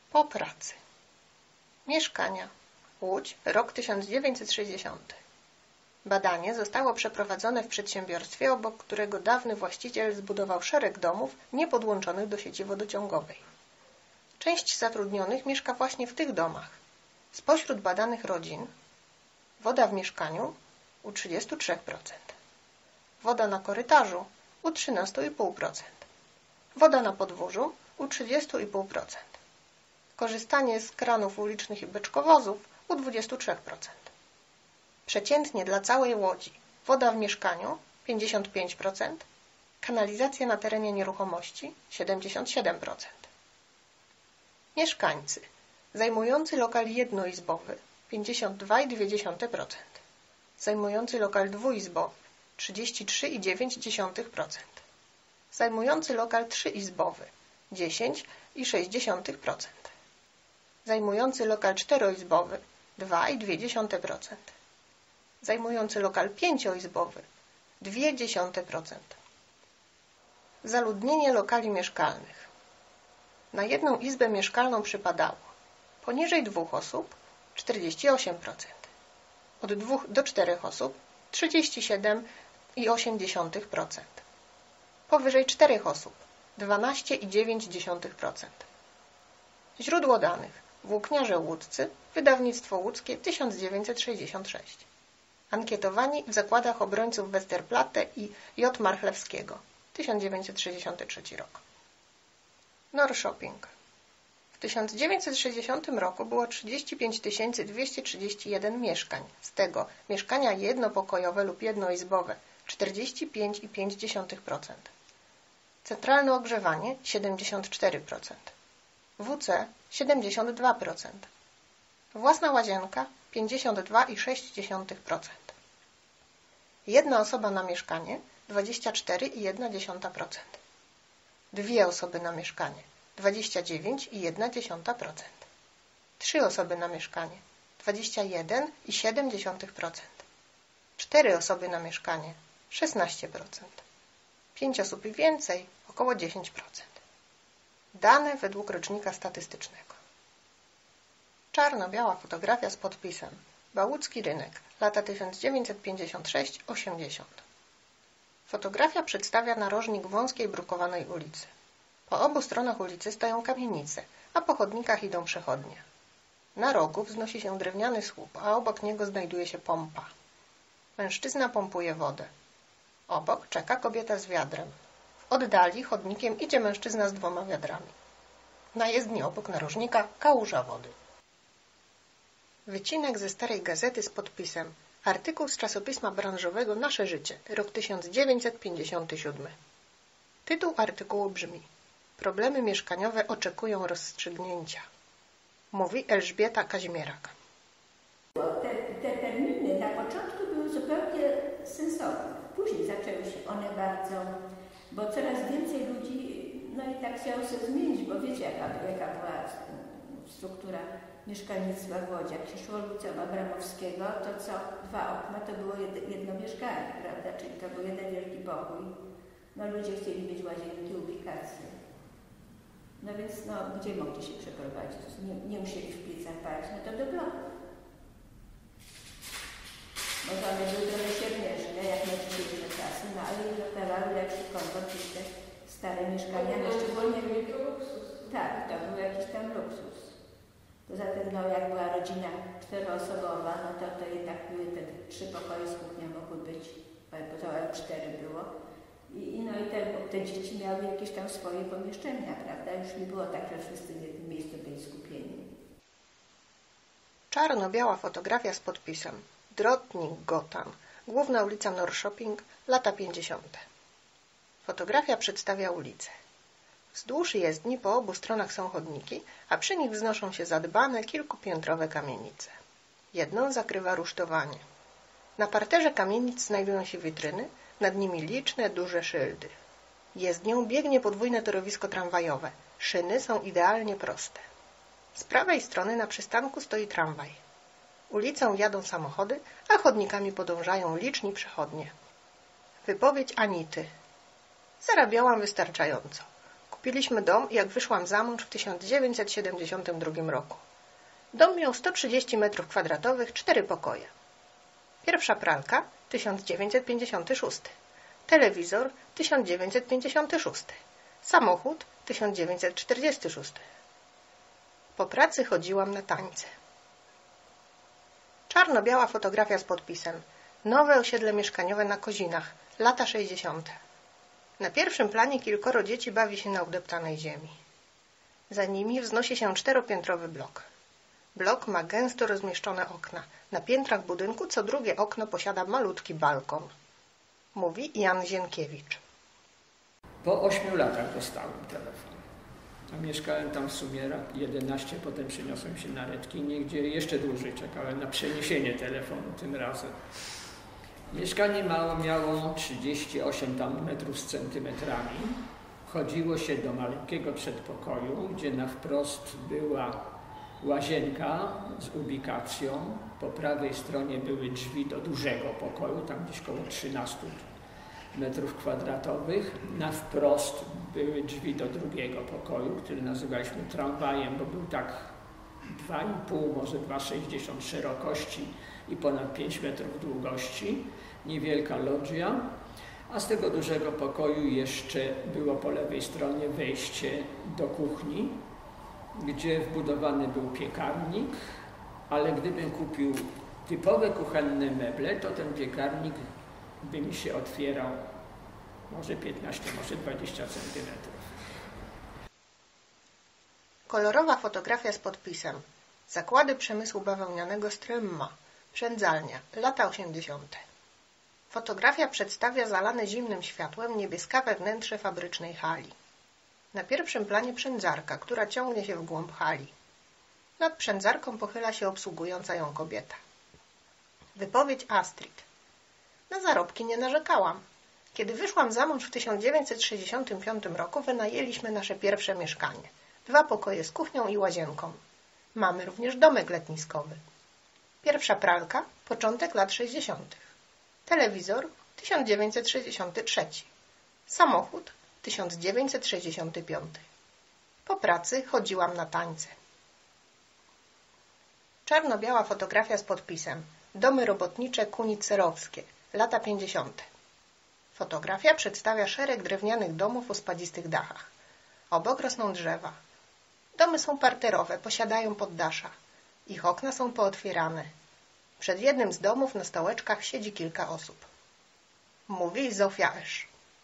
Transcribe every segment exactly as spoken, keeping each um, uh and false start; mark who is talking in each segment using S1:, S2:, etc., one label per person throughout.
S1: Po pracy. Mieszkania. Łódź, rok tysiąc dziewięćset sześćdziesiąty. Badanie zostało przeprowadzone w przedsiębiorstwie, obok którego dawny właściciel zbudował szereg domów niepodłączonych do sieci wodociągowej. Część zatrudnionych mieszka właśnie w tych domach. Spośród badanych rodzin woda w mieszkaniu u trzydziestu trzech procent, woda na korytarzu u trzynastu i pół procent, woda na podwórzu u trzydziestu i pół procent, korzystanie z kranów ulicznych i beczkowozów u dwudziestu trzech procent. Przeciętnie dla całej Łodzi woda w mieszkaniu pięćdziesiąt pięć procent, kanalizacja na terenie nieruchomości siedemdziesiąt siedem procent. Mieszkańcy zajmujący lokal jednoizbowy pięćdziesiąt dwa i dwie dziesiąte procent, zajmujący lokal dwuizbowy trzydzieści trzy i dziewięć dziesiątych procent, zajmujący lokal trzyizbowy dziesięć i sześć dziesiątych procent, zajmujący lokal czteroizbowy dwa i dwie dziesiąte procent, zajmujący lokal pięcioizbowy dwa i dwie dziesiąte procent. Zaludnienie lokali mieszkalnych. Na jedną izbę mieszkalną przypadało poniżej dwóch osób czterdzieści osiem procent, od dwóch do czterech osób trzydzieści siedem i osiem dziesiątych procent, powyżej czterech osób dwanaście i dziewięć dziesiątych procent. Źródło danych: Włókniarze Łódzcy, wydawnictwo łódzkie tysiąc dziewięćset sześćdziesiąt sześć. Ankietowani w zakładach obrońców Westerplatte i J. Marchlewskiego, tysiąc dziewięćset sześćdziesiąty trzeci rok. Norshopping. W tysiąc dziewięćset sześćdziesiątym roku było trzydzieści pięć tysięcy dwieście trzydzieści jeden mieszkań, z tego mieszkania jednopokojowe lub jednoizbowe czterdzieści pięć i pięć dziesiątych procent, centralne ogrzewanie siedemdziesiąt cztery procent, W C siedemdziesiąt dwa procent, własna łazienka pięćdziesiąt dwa i sześć dziesiątych procent. Jedna osoba na mieszkanie dwadzieścia cztery i jedna dziesiąta procent. Dwie osoby na mieszkanie dwadzieścia dziewięć i jedna dziesiąta procent. Trzy osoby na mieszkanie dwadzieścia jeden i siedem dziesiątych procent. Cztery osoby na mieszkanie szesnaście procent. Pięć osób i więcej około dziesięć procent. Dane według rocznika statystycznego. Czarno-biała fotografia z podpisem Bałucki rynek, lata tysiąc dziewięćset pięćdziesiąt sześć do osiemdziesiątego. Fotografia przedstawia narożnik wąskiej brukowanej ulicy. Po obu stronach ulicy stoją kamienice, a po chodnikach idą przechodnie. Na rogu wznosi się drewniany słup, a obok niego znajduje się pompa. Mężczyzna pompuje wodę. Obok czeka kobieta z wiadrem. W oddali chodnikiem idzie mężczyzna z dwoma wiadrami. Na jezdni obok narożnika kałuża wody. Wycinek ze starej gazety z podpisem artykuł z czasopisma branżowego Nasze Życie, rok tysiąc dziewięćset pięćdziesiąty siódmy. Tytuł artykułu brzmi: Problemy mieszkaniowe oczekują rozstrzygnięcia. Mówi Elżbieta Kazimierak.
S2: Te, te terminy na początku były zupełnie sensowne. Później zaczęły się one bardzo, bo coraz więcej ludzi, no i tak chciało się zmienić, bo wiecie jaka, jaka była struktura mieszkalnictwa w Łodzi. Jak się szło ulicą Abramowskiego, to co dwa okna to było jedno mieszkanie, prawda? Czyli to był jeden wielki pokój. No ludzie chcieli mieć łazienki, ubikacje. No więc no, gdzie mogli się przeprowadzić? Nie, nie musieli w piecach palić, no to do bloku. Może one były trochę siermiężne, jak na dzisiejsze czasy, no ale dawały lepszy komfort niż te stare mieszkania, no szczególnie... Tak, to był jakiś tam luksus. Poza tym, no jak była rodzina czteroosobowa, no to, to jednak były te trzy pokoje z kuchnią mogły być, bo to cztery było. I, i no i te, te dzieci miały jakieś tam swoje pomieszczenia, prawda? Już nie było tak, że wszyscy w jednym miejscu byli skupieni.
S1: Czarno-biała fotografia z podpisem Drotnik Gotham, główna ulica Norshopping, lata pięćdziesiąte. Fotografia przedstawia ulicę. Wzdłuż jezdni po obu stronach są chodniki, a przy nich wznoszą się zadbane, kilkupiętrowe kamienice. Jedną zakrywa rusztowanie. Na parterze kamienic znajdują się witryny, nad nimi liczne, duże szyldy. Jezdnią biegnie podwójne torowisko tramwajowe. Szyny są idealnie proste. Z prawej strony na przystanku stoi tramwaj. Ulicą jadą samochody, a chodnikami podążają liczni przechodnie. Wypowiedź Anity. Zarabiałam wystarczająco. Kupiliśmy dom, jak wyszłam za mąż w tysiąc dziewięćset siedemdziesiątym drugim roku. Dom miał sto trzydzieści metrów kwadratowych, cztery pokoje. Pierwsza pralka tysiąc dziewięćset pięćdziesiąty szósty. Telewizor tysiąc dziewięćset pięćdziesiąty szósty. Samochód tysiąc dziewięćset czterdziesty szósty. Po pracy chodziłam na tańce. Czarno-biała fotografia z podpisem. Nowe osiedle mieszkaniowe na Kozinach, lata sześćdziesiąte. Na pierwszym planie kilkoro dzieci bawi się na udeptanej ziemi. Za nimi wznosi się czteropiętrowy blok. Blok ma gęsto rozmieszczone okna. Na piętrach budynku co drugie okno posiada malutki balkon. Mówi Jan Zienkiewicz.
S3: Po ośmiu latach dostałem telefon. A mieszkałem tam w sumie jedenaście, potem przeniosłem się na Redkinie, gdzie jeszcze dłużej czekałem na przeniesienie telefonu tym razem. Mieszkanie mało miało trzydzieści osiem tam metrów z centymetrami. Wchodziło się do maleńkiego przedpokoju, gdzie na wprost była łazienka z ubikacją. Po prawej stronie były drzwi do dużego pokoju, tam gdzieś około trzynastu metrów kwadratowych. Na wprost były drzwi do drugiego pokoju, który nazywaliśmy tramwajem, bo był tak dwa i pół, może dwa sześćdziesiąt szerokości i ponad pięć metrów długości. Niewielka loggia, a z tego dużego pokoju jeszcze było po lewej stronie wejście do kuchni, gdzie wbudowany był piekarnik, ale gdybym kupił typowe kuchenne meble, to ten piekarnik by mi się otwierał może piętnaście, może dwadzieścia centymetrów.
S1: Kolorowa fotografia z podpisem. Zakłady przemysłu bawełnianego Strömma. Przędzalnia. Lata osiemdziesiąte. Fotografia przedstawia zalane zimnym światłem niebieskawe wnętrze fabrycznej hali. Na pierwszym planie przędzarka, która ciągnie się w głąb hali. Nad przędzarką pochyla się obsługująca ją kobieta. Wypowiedź Astrid. Na zarobki nie narzekałam. Kiedy wyszłam za mąż w tysiąc dziewięćset sześćdziesiątym piątym roku, wynajęliśmy nasze pierwsze mieszkanie. Dwa pokoje z kuchnią i łazienką. Mamy również domek letniskowy. Pierwsza pralka, początek lat sześćdziesiątych. Telewizor tysiąc dziewięćset sześćdziesiąty trzeci. Samochód tysiąc dziewięćset sześćdziesiąty piąty. Po pracy chodziłam na tańce. Czarno-biała fotografia z podpisem. Domy robotnicze Kunicerowskie. Lata pięćdziesiąte. Fotografia przedstawia szereg drewnianych domów o spadzistych dachach. Obok rosną drzewa. Domy są parterowe, posiadają poddasza. Ich okna są pootwierane. Przed jednym z domów na stołeczkach siedzi kilka osób. Mówi Zofia Esz.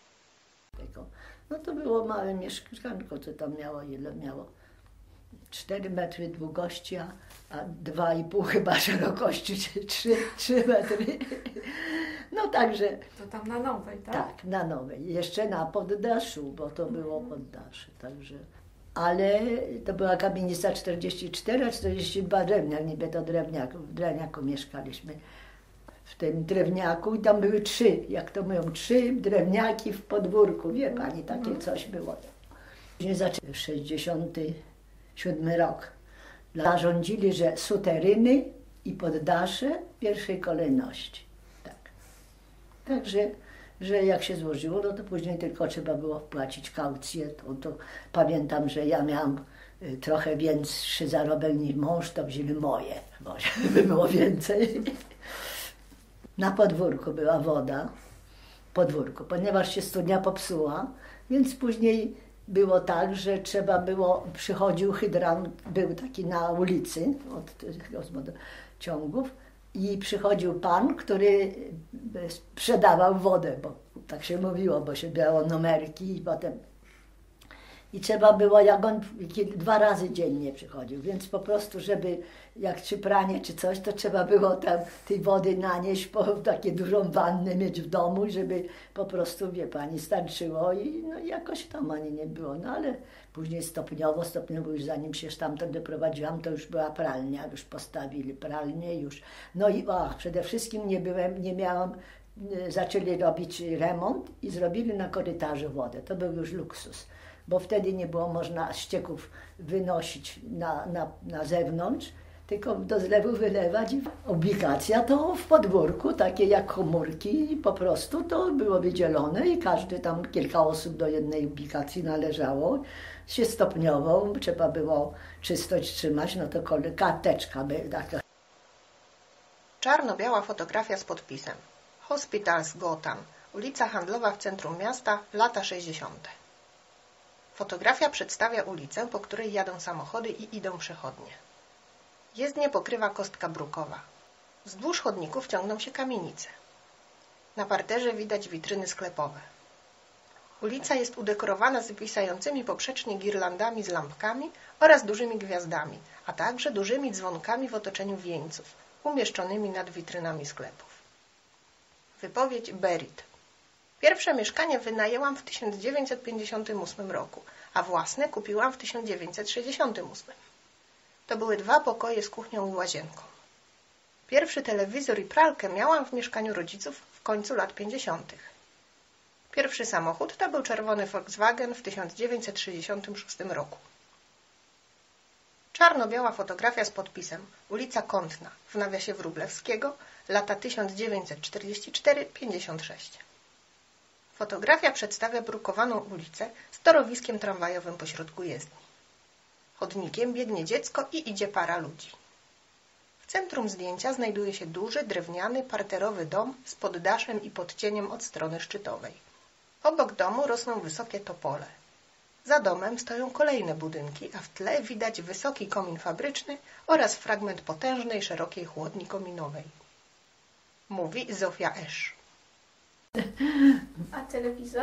S4: No to było małe mieszkanko, co tam miało, ile miało? cztery metry długości, a, a dwa i pół chyba szerokości, czy trzy metry. No także...
S5: To tam na Nowej, tak?
S4: Tak, na Nowej. Jeszcze na poddaszu, bo to było poddasze, także... Ale to była kamienica czterdzieści cztery, a czterdzieści dwa drewniak, niby to drewniaku, w drewniaku mieszkaliśmy. W tym drewniaku i tam były trzy, jak to mówią, trzy drewniaki w podwórku, wie pani, takie coś było. Później zaczęli sześćdziesiąty siódmy rok. Zarządzili, że suteryny i poddasze w pierwszej kolejności. Tak. Także, że jak się złożyło, no to później tylko trzeba było wpłacić kaucję. To, to pamiętam, że ja miałam trochę większy zarobek niż mąż, to wzięli moje, bo by było więcej. Na podwórku była woda, podwórku, ponieważ się studnia popsuła, więc później było tak, że trzeba było, przychodził hydrant, był taki na ulicy od tych ciągów i przychodził pan, który sprzedawał wodę, bo tak się mówiło, bo się brało numerki i potem... I trzeba było, jak on dwa razy dziennie przychodził, więc po prostu, żeby jak czy pranie, czy coś, to trzeba było tam tej wody nanieść, po takie dużą wannę mieć w domu, żeby po prostu, wie pani, starczyło i no, jakoś tam ani nie było. No ale później stopniowo, stopniowo już zanim się stamtąd doprowadziłam, to już była pralnia, już postawili pralnię już. No i o, przede wszystkim nie byłem, nie miałam, zaczęli robić remont i zrobili na korytarzu wodę. To był już luksus. Bo wtedy nie było można ścieków wynosić na, na, na zewnątrz, tylko do zlewu wylewać. Ubikacja to w podwórku, takie jak komórki, po prostu to było wydzielone i każdy tam, kilka osób do jednej ubikacji należało. Się stopniowo, trzeba było czystość trzymać, no to karteczka by taka.
S1: Czarno-biała fotografia z podpisem. Hospitals-Gotham, ulica handlowa w centrum miasta, lata sześćdziesiąte. Fotografia przedstawia ulicę, po której jadą samochody i idą przechodnie. Jezdnię pokrywa kostka brukowa. Wzdłuż chodników ciągną się kamienice. Na parterze widać witryny sklepowe. Ulica jest udekorowana zwisającymi poprzecznie girlandami z lampkami oraz dużymi gwiazdami, a także dużymi dzwonkami w otoczeniu wieńców, umieszczonymi nad witrynami sklepów. Wypowiedź Berit. Pierwsze mieszkanie wynajęłam w tysiąc dziewięćset pięćdziesiątym ósmym roku, a własne kupiłam w tysiąc dziewięćset sześćdziesiątym ósmym. To były dwa pokoje z kuchnią i łazienką. Pierwszy telewizor i pralkę miałam w mieszkaniu rodziców w końcu lat pięćdziesiątych. Pierwszy samochód to był czerwony Volkswagen w tysiąc dziewięćset sześćdziesiątym szóstym roku. Czarno-biała fotografia z podpisem ulica Kątna w nawiasie Wróblewskiego, lata tysiąc dziewięćset czterdziesty czwarty do pięćdziesiątego szóstego. Fotografia przedstawia brukowaną ulicę z torowiskiem tramwajowym pośrodku jezdni. Chodnikiem biegnie dziecko i idzie para ludzi. W centrum zdjęcia znajduje się duży, drewniany, parterowy dom z poddaszem i podcieniem od strony szczytowej. Obok domu rosną wysokie topole. Za domem stoją kolejne budynki, a w tle widać wysoki komin fabryczny oraz fragment potężnej, szerokiej chłodni kominowej. Mówi Zofia Esz.
S5: A telewizor?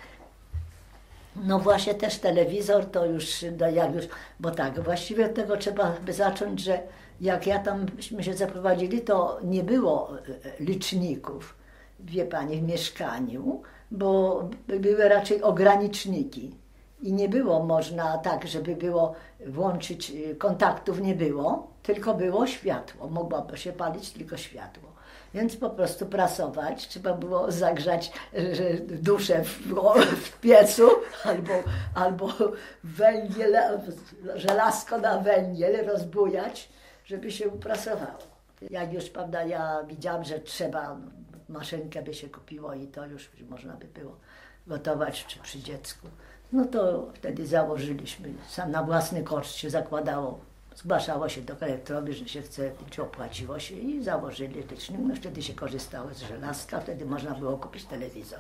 S4: No właśnie też telewizor to już, no jak już, bo tak, właściwie od tego trzeba by zacząć, że jak ja tamśmy się zaprowadzili, to nie było liczników, wie pani, w mieszkaniu, bo były raczej ograniczniki i nie było można tak, żeby było włączyć, kontaktów nie było, tylko było światło, mogłoby się palić tylko światło. Więc po prostu prasować, trzeba było zagrzać duszę w, w piecu albo, albo węgiel, żelazko na węgiel rozbujać, żeby się uprasowało. Jak już, prawda, ja widziałam, że trzeba, maszynkę by się kupiło i to już można by było gotować czy przy dziecku. No to wtedy założyliśmy, sam na własny koszt się zakładało. Zgłaszało się do elektrowni, że się chce, czy opłaciło się i założyli licznik. No wtedy się korzystało z żelazka, wtedy można było kupić telewizor.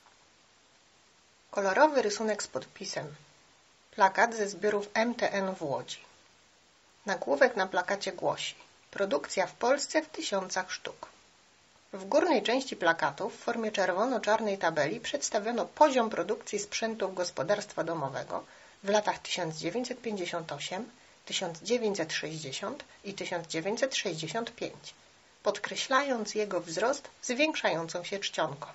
S1: Kolorowy rysunek z podpisem. Plakat ze zbiorów M T N w Łodzi. Nagłówek na plakacie głosi: produkcja w Polsce w tysiącach sztuk. W górnej części plakatu w formie czerwono-czarnej tabeli przedstawiono poziom produkcji sprzętów gospodarstwa domowego w latach tysiąc dziewięćset pięćdziesiątym ósmym, tysiąc dziewięćset sześćdziesiątym i tysiąc dziewięćset sześćdziesiątym piątym, podkreślając jego wzrost zwiększającą się czcionką.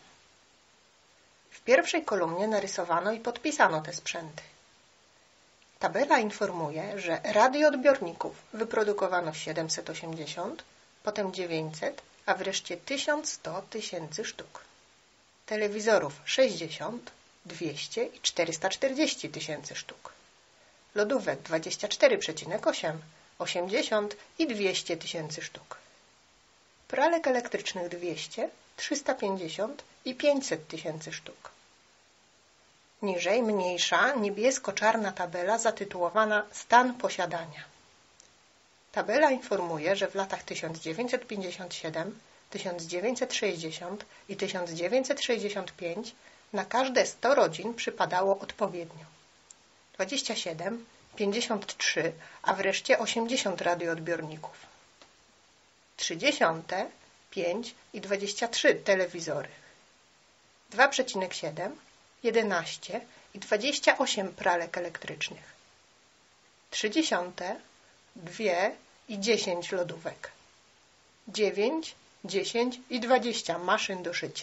S1: W pierwszej kolumnie narysowano i podpisano te sprzęty. Tabela informuje, że radioodbiorników wyprodukowano siedemset osiemdziesiąt, potem dziewięćset, a wreszcie tysiąc sto tysięcy sztuk. Telewizorów sześćdziesiąt, dwieście i czterysta czterdzieści tysięcy sztuk. Lodówek dwadzieścia cztery przecinek osiem, osiemdziesiąt i dwieście tysięcy sztuk. Pralek elektrycznych dwieście, trzysta pięćdziesiąt i pięćset tysięcy sztuk. Niżej mniejsza, niebiesko-czarna tabela zatytułowana Stan posiadania. Tabela informuje, że w latach tysiąc dziewięćset pięćdziesiątym siódmym, tysiąc dziewięćset sześćdziesiątym i tysiąc dziewięćset sześćdziesiątym piątym na każde sto rodzin przypadało odpowiednio dwadzieścia siedem, pięćdziesiąt trzy, a wreszcie osiemdziesiąt radioodbiorników. trzydzieści, pięć i dwadzieścia trzy telewizory. dwa przecinek siedem, jedenaście i dwadzieścia osiem pralek elektrycznych. trzydzieści, dwie i dziesięć lodówek. dziewięć, dziesięć i dwadzieścia maszyn do szycia.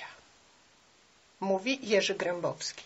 S1: Mówi Jerzy Grębowski.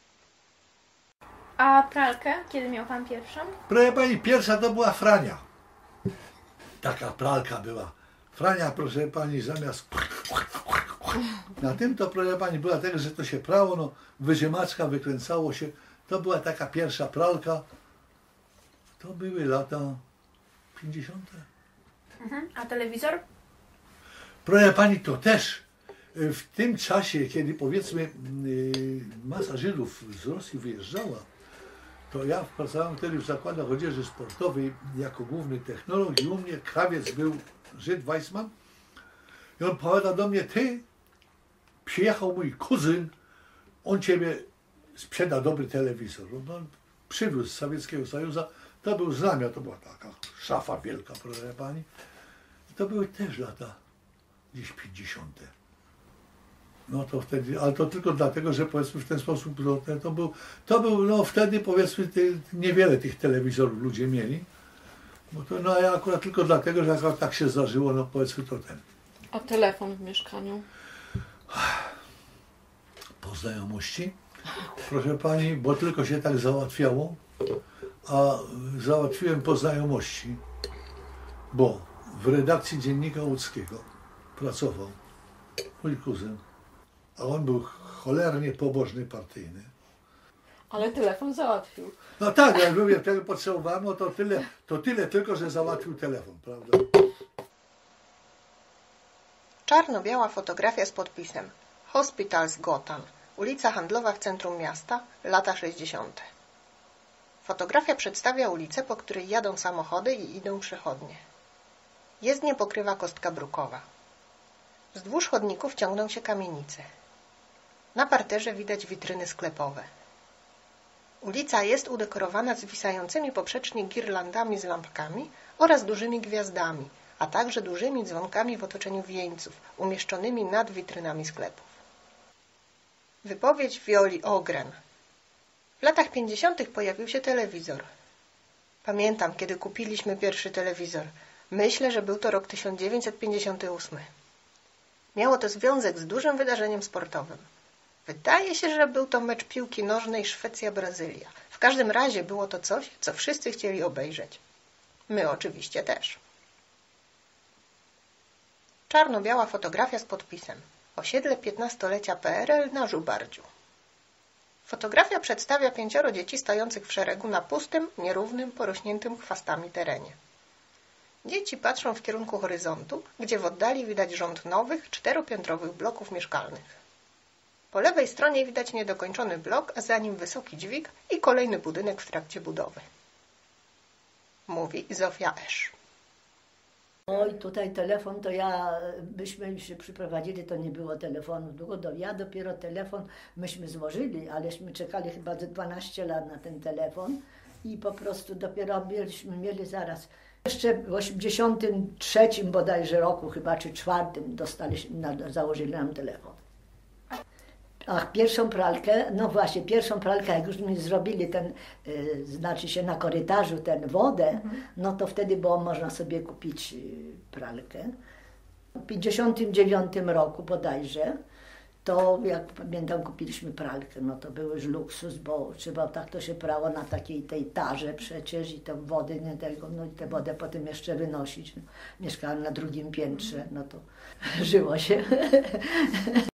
S5: A pralkę? Kiedy miał pan pierwszą?
S6: Proszę pani, pierwsza to była Frania. Taka pralka była. Frania, proszę pani, zamiast... Na tym to, proszę pani, była tak, że to się prało, no, wyziemaczka wykręcało się. To była taka pierwsza pralka. To były lata pięćdziesiąte.
S5: Mhm. A telewizor?
S6: Proszę pani, to też w tym czasie, kiedy powiedzmy masa Żydów z Rosji wyjeżdżała, to ja pracowałem wtedy w zakładach odzieży sportowej jako główny technolog i u mnie krawiec był Żyd Weissman i on powiada do mnie, ty, przyjechał mój kuzyn, on ciebie sprzeda dobry telewizor. On przywiózł z Sowieckiego Sojuzu, to był znamia, to była taka szafa wielka, proszę pani. I to były też lata gdzieś pięćdziesiąte. No to wtedy, ale to tylko dlatego, że powiedzmy w ten sposób, to, to był, to był no wtedy powiedzmy ty, niewiele tych telewizorów ludzie mieli. Bo to, no a ja akurat tylko dlatego, że akurat tak się zdarzyło, no powiedzmy to ten.
S7: A telefon w mieszkaniu?
S6: Po znajomości, proszę pani, bo tylko się tak załatwiało, a załatwiłem po znajomości, bo w redakcji Dziennika Łódzkiego pracował mój kuzyn, a on był cholernie pobożny partyjny.
S7: Ale telefon załatwił.
S6: No tak, jak mówię, tego potrzebowałem, no to tyle, to tyle tylko, że załatwił telefon, prawda?
S1: Czarno-biała fotografia z podpisem Hospitals Gotham, ulica Handlowa w centrum miasta, lata sześćdziesiąte. Fotografia przedstawia ulicę, po której jadą samochody i idą przechodnie. Jezdnię pokrywa kostka brukowa. Wzdłuż chodników ciągną się kamienice. Na parterze widać witryny sklepowe. Ulica jest udekorowana zwisającymi poprzecznie girlandami z lampkami oraz dużymi gwiazdami, a także dużymi dzwonkami w otoczeniu wieńców, umieszczonymi nad witrynami sklepów. Wypowiedź Violi Ogren. W latach pięćdziesiątych pojawił się telewizor. Pamiętam, kiedy kupiliśmy pierwszy telewizor. Myślę, że był to rok tysiąc dziewięćset pięćdziesiąty ósmy. Miało to związek z dużym wydarzeniem sportowym. Wydaje się, że był to mecz piłki nożnej Szwecja-Brazylia. W każdym razie było to coś, co wszyscy chcieli obejrzeć. My oczywiście też. Czarno-biała fotografia z podpisem Osiedle piętnastolecia P R L na Żubardziu. Fotografia przedstawia pięcioro dzieci stojących w szeregu na pustym, nierównym, porośniętym chwastami terenie. Dzieci patrzą w kierunku horyzontu, gdzie w oddali widać rząd nowych, czteropiętrowych bloków mieszkalnych. Po lewej stronie widać niedokończony blok, a za nim wysoki dźwig i kolejny budynek w trakcie budowy. Mówi Zofia Esz.
S4: Oj, tutaj telefon, to ja, myśmy się przyprowadzili, to nie było telefonu długo, do, ja dopiero telefon myśmy złożyli, aleśmy czekali chyba ze dwanaście lat na ten telefon i po prostu dopiero mieliśmy mieli zaraz. Jeszcze w osiemdziesiątym trzecim bodajże roku, chyba czy czwartym, dostaliśmy, założyli nam telefon. Ach, pierwszą pralkę, no właśnie, pierwszą pralkę, jak już mi zrobili ten, y, znaczy się na korytarzu, ten wodę, mhm. no to wtedy było można sobie kupić y, pralkę. W pięćdziesiątym dziewiątym roku bodajże, to jak pamiętam, kupiliśmy pralkę, no to był już luksus, bo trzeba, tak to się prało na takiej tej tarze przecież i to wody, nie tego, no i tę wodę potem jeszcze wynosić. No, mieszkałam na drugim piętrze, no to żyło się.